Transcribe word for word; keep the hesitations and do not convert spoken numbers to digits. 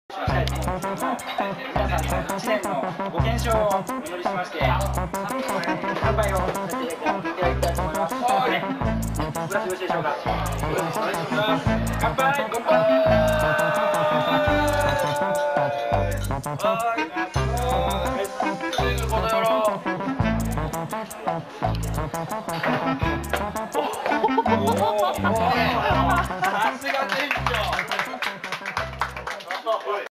したいと思うんですけども、皆さんのいちねんのご健勝をお祈りしまして、乾杯をさせていただきたいと思います。はい。よろしいでしょうか。よろしくお願いします。乾杯。乾杯。はい。この野郎。おお。